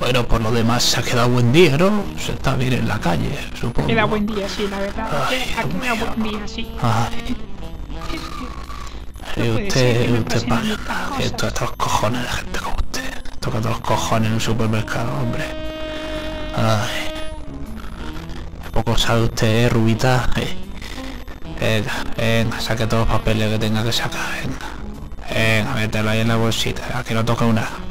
Bueno, por lo demás se ha quedado buen día, ¿no? Se está bien en la calle, supongo. Queda buen día, sí, la verdad. Ay, Aquí Dios me da mío. buen día, sí. Ay, No y puede ser que me usted pasen a mí paga. estas Esto cosas. hasta los cojones de gente como usted. Toca todos los cojones en un supermercado, hombre. Ay. Poco sabe usted, Rubita. Venga, saque todos los papeles que tenga que sacar, venga. Venga, mételo ahí en la bolsita, que no toque una.